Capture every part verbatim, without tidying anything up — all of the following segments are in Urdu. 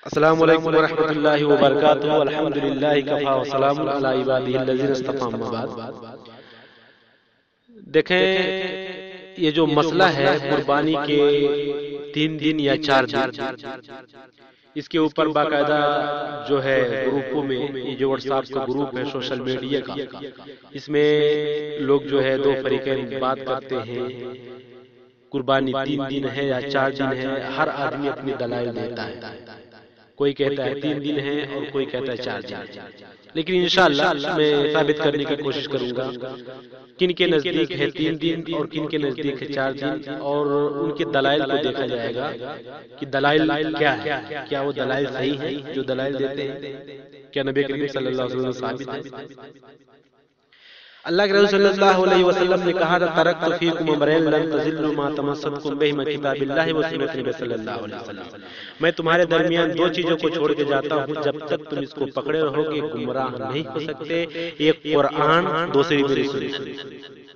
السلام علیکم ورحمۃ اللہ وبرکاتہ، الحمد للہ کفا وسلام علی عبادہ الذین اصطفی، اما بعد۔ دیکھیں، یہ جو مسئلہ ہے قربانی کے تین دن یا چار دن، اس کے اوپر باقاعدہ جو ہے گروپوں میں، یہ جو واٹس ایپ کا گروپ ہے سوشل میڈیا کا، اس میں لوگ جو ہے دو فریقین بات کرتے ہیں، قربانی تین دن ہے یا چار دن ہے، ہر آدمی اپنی دلائل دیتا ہے۔ کوئی کہتا ہے تین دن ہے اور کوئی کہتا ہے چار دن، لیکن انشاءاللہ میں ثابت کرنے کی کوشش کروں گا کن کے نزدیک ہے تین دن اور کن کے نزدیک ہے چار دن، اور ان کے دلائل کو دیکھا جائے گا کہ دلائل کیا ہے، کیا وہ دلائل صحیح ہیں جو دلائل دیتے ہیں، کیا نبی کریم صلی اللہ علیہ وسلم ثابت ہے۔ اللہ کے رسول صلی اللہ علیہ وسلم نے کہا تھا، ترکت فیکم امرین لن تضلوا ما تمسکتم بہما کتاب اللہ و سنت نبی صلی اللہ علیہ وسلم، میں تمہارے درمیان دو چیزوں کو چھوڑ کے جاتا ہوں، جب تک تم اس کو پکڑے رہو گے گمراہ نہیں ہو سکتے، ایک قرآن، دوسری میری سنت۔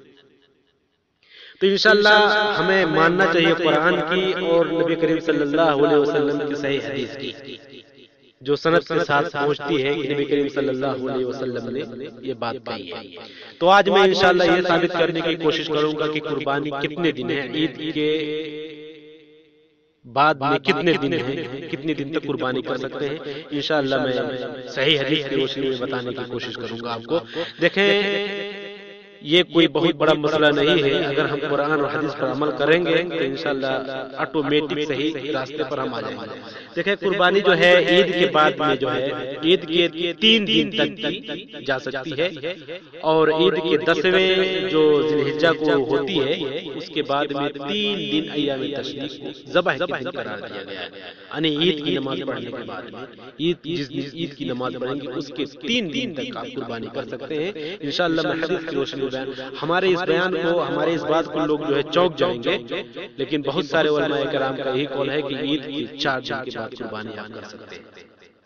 تو انشاءاللہ ہمیں ماننا چاہیے قرآن کی اور نبی کریم صلی اللہ علیہ وسلم کی صحیح حدیث کی، جو سند کے ساتھ پہنچتی ہے کہ نبی کریم صلی اللہ علیہ وسلم نے یہ بات کہی ہے۔ تو آج میں انشاءاللہ یہ ثابت کرنے کی کوشش کروں گا کہ قربانی کتنے دن ہے، عید کے بعد میں کتنے دن ہیں، کتنے دن تک قربانی کر سکتے ہیں، انشاءاللہ میں صحیح حدیث کی روشنی میں بتانے کی کوشش کروں گا آپ کو۔ دیکھیں، یہ کوئی بہت بڑا مسئلہ نہیں ہے، اگر ہم قرآن اور حدیث پر عمل کریں گے تو انشاءاللہ آٹومیٹک صحیح راستے پر ہم آ جائیں گے۔ دیکھیں، قربانی جو ہے عید کے بعد میں جو ہے عید کے تین دن تک کی جا سکتی ہے، اور عید کے دسویں جو ذی الحجہ کو ہوتی ہے اس کے بعد میں تین دن ایام تشریق کو ذبح کے دن قرار دیا گیا ہے، یعنی عید کی نماز پڑھنے کے بعد میں، عید جس دن عید کی نماز پڑھیں گے اس کے تین دن تک آپ قربانی کر سکتے ہیں۔ انشاءاللہ میں حدیث کی روشنی ہمارے اس بیان کو، ہمارے اس بات کو لوگ جو ہے چوک جائیں گے، لیکن بہت سارے علماء کرام کا یہی قول ہے کہ عید کی چار دن کے بعد قربانی آپ کر سکتے ہیں۔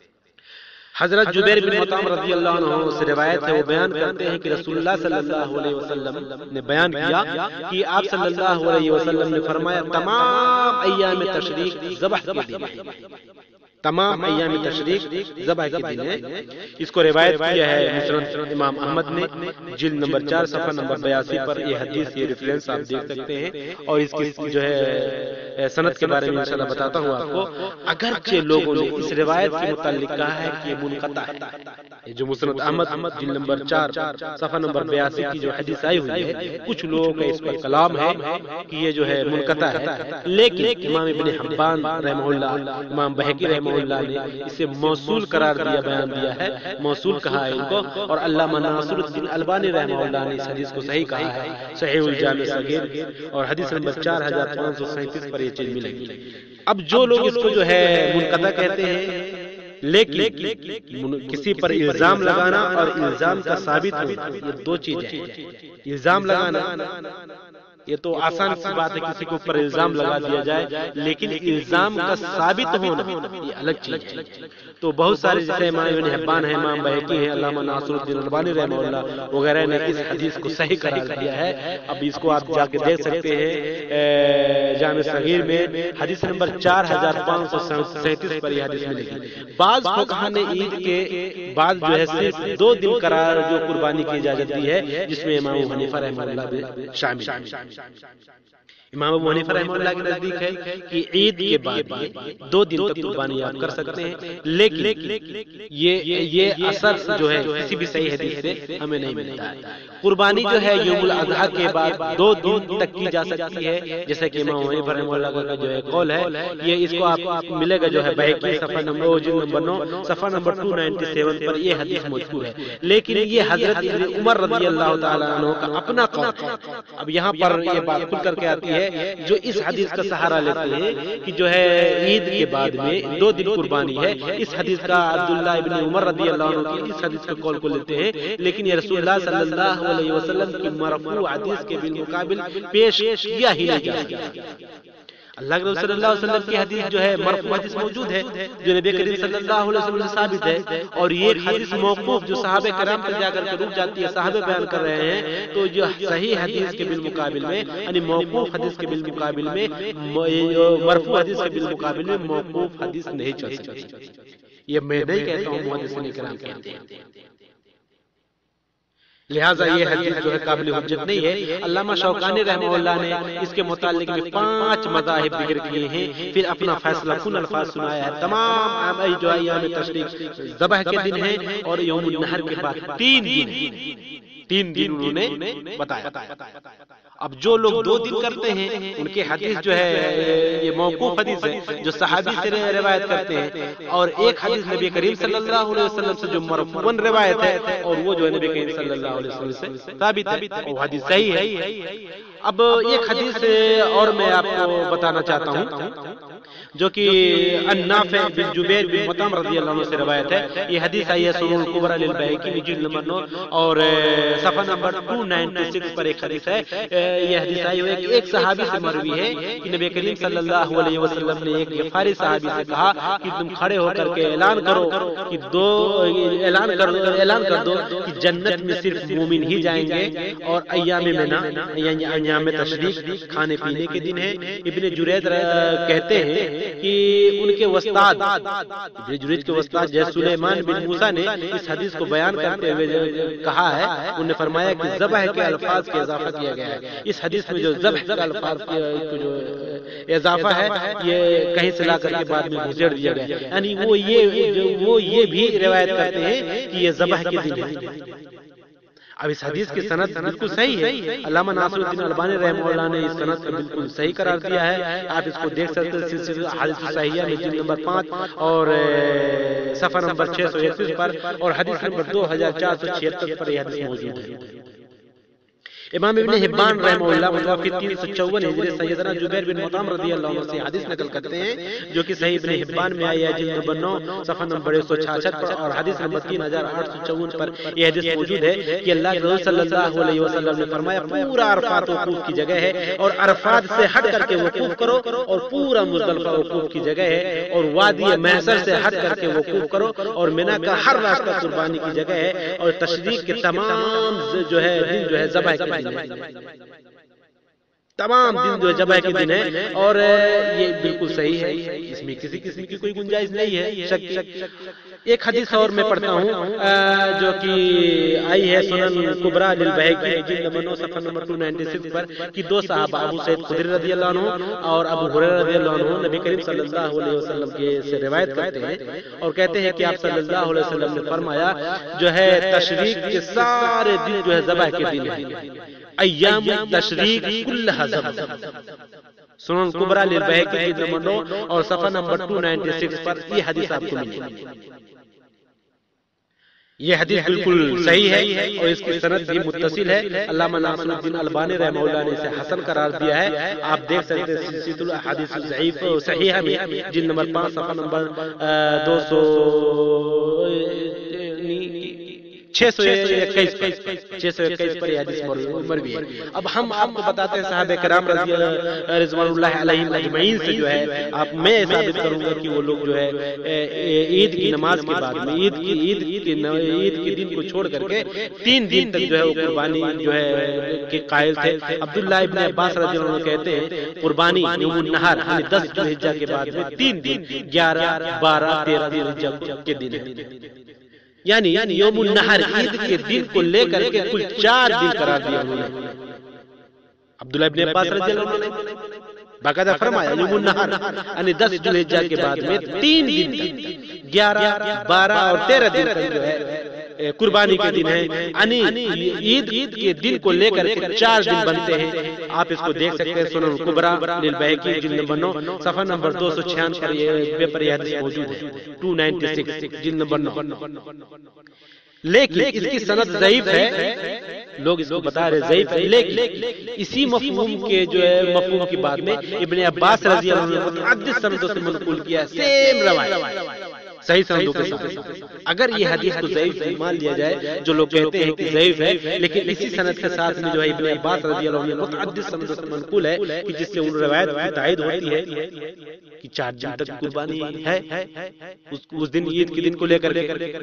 حضرت جبیر بن مطعم رضی اللہ عنہ سے روایت ہے، وہ بیان کرتے ہیں کہ رسول اللہ صلی اللہ علیہ وسلم نے بیان کیا کہ آپ صلی اللہ علیہ وسلم نے فرمایا، تمام ایام تشریق ذبح کے دن ہیں، تمام ایام تشریق ذبح کے دن ہیں۔ اس کو روایت کیا ہے مسند امام احمد نے، جلد نمبر چار صفحہ نمبر بیاسی پر یہ حدیث، یہ ریفرنس آپ دیکھ سکتے ہیں، اور اس کی جو ہے سند کے بارے میں انشاءاللہ بتاتا ہوں آپ کو۔ اگرچہ لوگوں نے اس روایت کے متعلق کہا ہے کہ یہ منقطع ہے، یہ جو مسند احمد جلد نمبر چار صفحہ نمبر بیاسی کی جو حدیث آئی ہوئی ہے، کچھ لوگوں کا اس پر کلام ہے کہ یہ جو ہے منقطع ہے، لیکن امام ابن حبان رحمہ اللہ، امام بہقی رحمہ اللہ نے اسے موصول قرار دیا، بیان دیا ہے، موصول کہا ہے ان کو، اور علامہ ناصر الدین البانی رحمہ اللہ نے اس حدیث کو صحیح کہا ہے، صحیح الجامع صغیر اور حدیث نمبر چار ہزار پانچ سو سینتیس پر یہ چیز ملے گی۔ اب جو لوگ اس کو جو ہے منقطع کہتے ہیں، لیکن کسی پر الزام لگانا اور الزام کا ثابت ہونا، یہ دو چیزیں ہیں۔ الزام لگانا یہ تو آسان سی بات ہے، کسی کے اوپر الزام لگا دیا جائے، لیکن الزام کا ثابت ہونا یہ الگ چیز ہے۔ تو بہت سارے جیسے امام ابن حبان ہیں، امام بہقی ہیں، علامہ ناصر الدین البانی رحمہ اللہ وغیرہ نے اس حدیث کو صحیح قرار دیا ہے۔ اب اس کو آپ جا کے دیکھ سکتے ہیں جامع صغیر میں، حدیث نمبر چار ہزار پانچ سو سینتیس پر یہ حدیث ملے گی۔ بعض فقہا نے عید کے بعد جو ہے صرف دو دن قرار جو قربانی کی اجازت دی ہے، جس میں امام ابو حنیفہ رحمہ اللہ بھی شامل ہے۔ امام ابو حنیفہ رحمہ اللہ کے نزدیک ہے کہ عید کے بعد دو دن تک قربانی آپ کر سکتے ہیں، لیکن یہ یہ اثر جو ہے کسی بھی صحیح حدیث سے ہمیں نہیں ملتا ہے۔ قربانی جو ہے یوم الاضحیٰ کے بعد دو دن تک کی جا سکتی ہے، جیسے کہ امام ابو حنیفہ رحمہ اللہ کا جو ہے قول ہے، یہ اس کو آپ ملے گا جو ہے بہقی صفحہ نمبر جلد نمبر نو صفحہ نمبر دو سو سینتاسی پر یہ حدیث مذکور ہے، لیکن یہ حضرت ابن عمر رضی اللہ تعالیٰ عنہ کا اپنا قول ہے۔ اب یہاں پر یہ بات کھل کر کے آتی ہے، جو اس حدیث کا سہارا لیتے ہیں کہ جو ہے عید کے بعد میں دو دن قربانی ہے، اس حدیث کا عبداللہ ابن عمر رضی اللہ عنہ کی اس حدیث کا قول کو لیتے ہیں، لیکن یہ رسول اللہ صلی اللہ علیہ وسلم کی مرفوع حدیث کے بالمقابل پیش کیا ہی نہیں جا سکتا۔ اللہ کے رسول صلی اللہ علیہ وسلم کی حدیث جو ہے مرفوع حدیث موجود ہے جو نبی کریم صلی اللہ علیہ وسلم سے ثابت ہے، اور یہ حدیث موقوف جو صحابہ کرام پر جا کر کے رک جاتی ہے، صحابہ بیان کر رہے ہیں، تو جو صحیح حدیث کے بالمقابل میں یعنی موقوف حدیث کے بالمقابل میں مرفوع حدیث کے بالمقابل میں موقوف حدیث نہیں چل سکتی۔ یہ میں نہیں کہتا ہوں، محدثین کرام کہتے ہیں، لہٰذا یہ حدیث جو ہے قابل حجت نہیں ہے۔ علامہ شوکانی رحمہ اللہ نے اس کے متعلق بھی پانچ مذاہب ذکر کیے ہیں، پھر اپنا فیصلہ کن الفاظ سنایا ہے۔ تمام جو ایام تشریق ذبح کے دن ہیں اور یوم النحر کے بعد تین دن تین دن انہوں نے بتایا۔ اب جو لوگ دو دن کرتے ہیں ان کے حدیث جو ہے یہ موقوف حدیث ہے جو صحابی سے روایت کرتے ہیں، اور ایک حدیث نبی کریم صلی اللہ علیہ وسلم سے جو مرفوعاً روایت ہے اور وہ جو ہے نبی کریم صلی اللہ علیہ وسلم سے ثابت ہے، وہ حدیث صحیح ہے۔ اب ایک حدیث اور میں آپ کو بتانا چاہتا ہوں جو کہ النافع بن جبیر بن مطعم رضی اللہ عنہ سے روایت ہے۔ یہ حدیث آئی ہے سنن الکبریٰ للبیہقی جلد نمبر نو اور صفحہ نمبر دو سو چھیانوے پر ایک حدیث ہے۔ یہ حدیث آئی ہے کہ ایک صحابی سے مروی ہے کہ نبی کریم صلی اللہ علیہ وسلم نے ایک غفاری صحابی سے کہا کہ تم کھڑے ہو کر کے اعلان کرو کہ دو اعلان کر دو اعلان کر دو کہ جنت میں صرف مومن ہی جائیں گے اور ایام منا یعنی ایام تشریق کھانے پینے کے دن ہے۔ ابن جرید کہتے ہیں کہ ان کے استاد ابن جریج کے استاد جیسے سلیمان بن موسیٰ نے اس حدیث کو بیان کرتے ہوئے کہا ہے، انہوں نے فرمایا کہ ذبح کے الفاظ کے اضافہ کیا گیا ہے۔ اس حدیث میں جو ذبح کے الفاظ کے جو اضافہ ہے یہ کہیں سے لا کر کے بعد میں گھسیڑ دیا گیا، یعنی وہ یہ وہ یہ بھی روایت کرتے ہیں کہ یہ ذبح کے دن ہے۔ اب اس حدیث کی سند بالکل صحیح ہے، علامہ ناصر الدین البانی رحمہ اللہ نے اس سند کو بالکل صحیح قرار دیا ہے۔ آپ اس کو دیکھ سکتے ہیں سلسلہ احادیث صحیحہ میں جلد نمبر پانچ اور صفحہ نمبر چھ سو اکتیس پر اور حدیث نمبر دو ہزار چار سو چھہتر پر یہ حدیث موجود ہے۔ امام ابن حبان رحمہ اللہ متوفی تین سو چون ہجری سیدنا جبیر بن مطعم رضی اللہ عنہ سے حدیث نقل کرتے ہیں جو کہ صحیح ابن حبان میں آئی ہے جلد نمبر نو صفحہ نمبر ایک سو چھیاسٹھ پر اور حدیث نمبر تین ہزار آٹھ سو چون پر یہ حدیث موجود ہے کہ اللہ کے رسول صلی اللہ علیہ وسلم نے فرمایا پورا عرفات وقوف کی جگہ ہے اور عرفات سے ہٹ کر کے وقوف کرو اور پورا مزدلفہ وقوف کی جگہ ہے اور وادی محشر سے ہٹ کر کے وقوف کرو اور منی کا ہر راستہ قربانی کی جگہ ہے اور تشریق کے تمام جو ہے دن جو ہے ذبح کے تمام دن جو ذبح کے دن ہے اور یہ بالکل صحیح ہے، اس میں کسی قسم کی کوئی گنجائش نہیں ہے شک۔ ایک حدیث اور میں پڑھتا ہوں جو کہ آئی ہے سنن کبریٰ للبیہقی جلد نمبر نو صفحہ نمبر دو سو چھیانوے پر کہ دو صحابہ ابو سعید خدری رضی اللہ عنہ اور ابو ہریرہ رضی اللہ عنہ نبی کریم صلی اللہ علیہ وسلم کے سے روایت کرتے ہیں اور کہتے ہیں کہ آپ صلی اللہ علیہ وسلم نے فرمایا جو ہے تشریق کے سارے دن جو ہے ذبح کے دن ہیں، ایام تشریق کلھا ذبح۔ سنن کبریٰ للبیہقی جلد نمبر نو اور صفحہ نمبر دو سو چھیانوے پر یہ حدیث آپ کو ملے گی۔ یہ حدیث بالکل صحیح ہے اور اس کی سند بھی متصل ہے۔ علامہ ناصر الدین البانی رحمہ اللہ نے اسے حسن قرار دیا ہے۔ آپ دیکھ سکتے ہیں سلسلۃ الاحادیث الضعیفہ و صحیحہ میں جلد نمبر پانچ صفحہ نمبر دو سو چھ سو اکیس چھ سو اکیس پر یہ حدیث مروی ہے۔ اب ہم آپ کو بتاتے ہیں صحابہ کرام رضی اللہ رضوان اللہ علیہم اجمعین سے جو ہے آپ میں ثابت کروں گا کہ وہ لوگ جو ہے عید کی نماز کے بعد میں عید کی عید کی عید کے دن کو چھوڑ کر کے تین دن تک جو ہے وہ قربانی جو ہے کے قائل تھے۔ عبداللہ ابن عباس رضی اللہ عنہ کہتے ہیں قربانی یوم النحر یعنی دس ذو الحجہ کے بعد میں تین دن گیارہ بارہ تیرہ ذو الحجہ کے دن ہے، یعنی یوم النحر عید کے دن کو لے کر کے کل چار دن قرار دیا انہوں نے۔ عبداللہ ابن عباس رضی اللہ عنہ نے باقاعدہ فرمایا یوم النحر یعنی دس ذو الحجہ کے بعد میں تین دن تک گیارہ بارہ اور تیرہ دن تک جو ہے قربانی کے دن ہے، یعنی عید عید کے دن کو لے کر کے چار دن بنتے ہیں۔ آپ اس کو دیکھ سکتے ہیں سنن کبریٰ للبیہقی جلد نمبر نو صفحہ نمبر دو سو چھیانوے پر یہ حدیث موجود ہے، دو سو چھیانوے جلد نمبر نو۔ لیکن اس کی سند ضعیف ہے، لوگ اس کو بتا رہے ضعیف ہے، لیکن اسی مفہوم کے جو ہے مفہوم کی بات میں ابن عباس رضی اللہ عنہ نے متعدد سندوں سے منقول کیا ہے سیم روایت صحیح سندوں کے ساتھ. اگر یہ حدیث کو ضعیف مان لیا جائے جو لوگ کہتے ہیں کہ ضعیف ہے، لیکن اسی سند کے ساتھ میں جو ہے ابن عباس رضی اللہ عنہ متعدد سندوں سے منقول ہے کہ جس سے ان روایت کی تائید ہوتی ہے کہ چار دن تک قربانی ہے اس دن عید کے دن کو لے کر کے.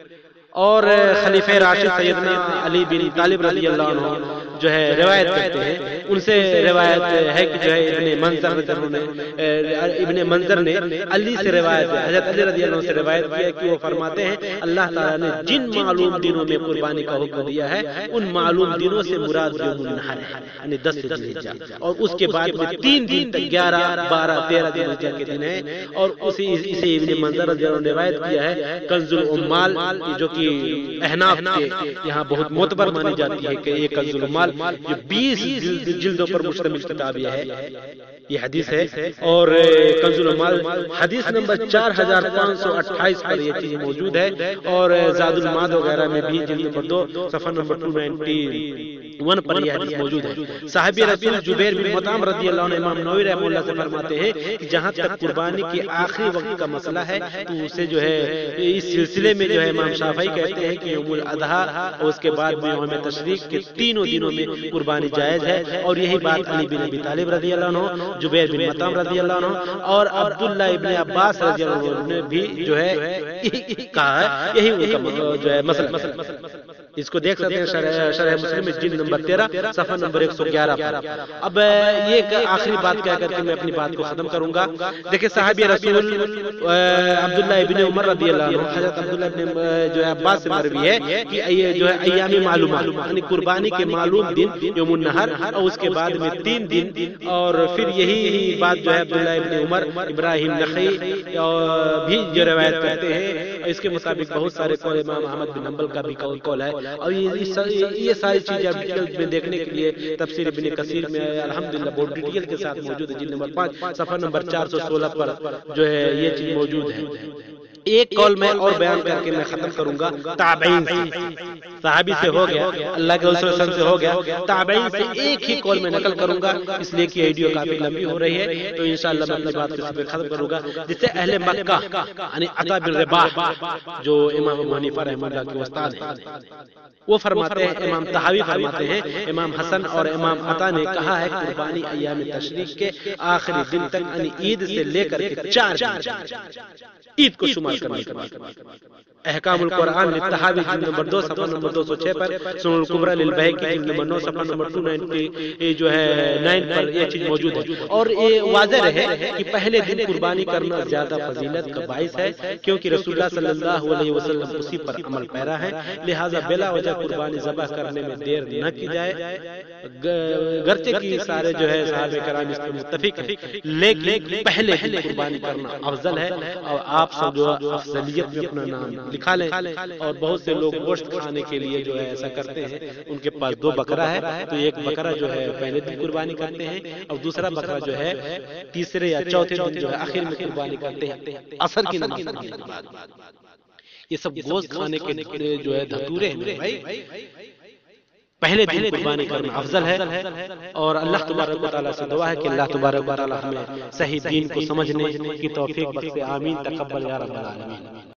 اور خلیفہ راشد سیدنا علی بن طالب رضی اللہ عنہ جو ہے روایت کرتے ہیں، ان سے روایت ہے کہ جو ہے ابن منظر نے ابن منظر نے علی سے روایت ہے، حضرت علی رضی اللہ عنہ سے روایت کی ہے کہ وہ فرماتے ہیں اللہ تعالیٰ نے جن معلوم دنوں میں قربانی کا حکم دیا ہے ان معلوم دنوں سے مراد یوم النحر ہے، یعنی دس ذی الحجہ، اور اس کے بعد میں تین دن تک گیارہ بارہ تیرہ ذی الحجہ کے دن ہیں. اور اسی اسے ابن منظر رضی اللہ عنہ نے روایت کیا ہے کنز العمال، جو کہ احناف کے یہاں بہت معتبر مانی جاتی ہے کہ یہ کنز العمال جو بیس جلدوں پر مشتمل کتاب یہ ہے، یہ حدیث ہے. اور کنز العمال حدیث نمبر چار ہزار پانچ سو اٹھائیس پر یہ چیز موجود ہے. اور زاد المعاد وغیرہ میں بھی جلد نمبر دو صفحہ نمبر دو سو اکیانوے پر یہ حدیث موجود ہے. صحابی رسول جبیر بن مطعم رضی اللہ عنہ امام نووی رحمہ اللہ سے فرماتے ہیں کہ جہاں تک قربانی کے آخری وقت کا مسئلہ ہے تو اسے جو ہے اس سلسلے میں جو ہے امام شافعی کہتے ہیں کہ یوم الاضحیٰ اور اس کے بعد میں یوم تشریق کے تینوں دنوں میں قربانی جائز ہے. اور یہی بات علی بن ابی طالب رضی اللہ عنہ، جبیر بن مطعم رضی اللہ عنہ اور عبداللہ ابن عباس رضی اللہ عنہ نے بھی جو ہے کہا ہے. یہی ان کا جو ہے مسئلہ. اس کو دیکھ سکتے ہیں شرح شرح مسلم جلد نمبر تیرہ صفحہ نمبر ایک سو گیارہ پر. اب یہ آخری بات کہہ کر کے میں اپنی بات کو ختم کروں گا. دیکھیں صحابی رسول عبداللہ ابن عمر رضی اللہ عنہ، حضرت عبداللہ ابن جو ہے عباس سے مروی ہے کہ یہ جو ہے ایام معلومات یعنی قربانی کے معلوم دن یوم النحر اور اس کے بعد میں تین دن. اور پھر یہی بات جو ہے عبداللہ ابن عمر ابراہیم نخعی بھی جو روایت کرتے ہیں. اس کے مطابق بہت سارے قول امام احمد بن حنبل کا بھی قول ہے. اور یہ ساری چیزیں ڈیٹیل میں دیکھنے کے لیے تفسیر ابن کثیر میں الحمدللہ بہت ڈیٹیل کے ساتھ موجود ہے. جلد نمبر پانچ صفحہ نمبر چار سو سولہ پر جو ہے یہ چیز موجود ہے. ایک قول میں اور بیان کر کے میں ختم کروں گا. تابعین سے، صحابی سے ہو گیا، اللہ کے رسول صلی اللہ علیہ وسلم سے ہو گیا، تابعین سے ایک ہی قول میں نقل کروں گا اس لیے کہ ویڈیو کافی لمبی ہو رہی ہے. تو انشاءاللہ میں اپنی بات کو ختم کروں گا. جس سے اہل مکہ یعنی عطا بن رباح جو امام ابو حنیفہ رحمہ اللہ کے استاد ہیں وہ فرماتے ہیں، امام طحاوی فرماتے ہیں امام حسن اور امام عطا نے کہا ہے قربانی ایام تشریق کے آخری دن تک یعنی عید سے لے کر کے چار عید کو شمار کرنے کے بعد. احکام القرآن للطحاوی جلد نمبر دو صفحہ نمبر دو سو چھ پر، سنن الکبریٰ للبیہقی جلد نمبر نو صفحہ نمبر دو سو ننانوے جو ہے نائن پر یہ چیز موجود ہے. اور یہ واضح رہے کہ پہلے دن قربانی کرنا زیادہ فضیلت کا باعث ہے کیونکہ رسول اللہ صلی اللہ علیہ وسلم اسی پر عمل پیرا ہے. لہذا بلا وجہ قربانی ذبح کرنے میں دیر نہ کی جائے. گرچہ کی سارے جو ہے صحابہ کرام اس پر متفق ہیں لیکن پہلے دن قربانی کرنا افضل ہے. اور آپ سب جو افضلیت میں اپنا نام لکھا لیں. اور بہت سے لوگ گوشت کھانے کے لیے جو ہے ایسا کرتے ہیں، ان کے پاس دو بکرا ہے تو ایک بکرا جو ہے پہلے دن قربانی کرتے ہیں اور دوسرا بکرا جو ہے تیسرے یا چوتھے دن جو ہے آخر میں قربانی کرتے ہیں عصر کی نماز پڑھنے کے بعد. یہ سب گوشت کھانے کے جو ہے دھتورے ہیں بھائی. پہلے دن قربانی کرنا افضل ہے. اور اللہ تبارک و تعالیٰ سے دعا ہے کہ اللہ تبارک و تعالیٰ ہمیں صحیح دین کو سمجھنے کی توفیق بخشے. آمین. تقبل یا رب العالمین.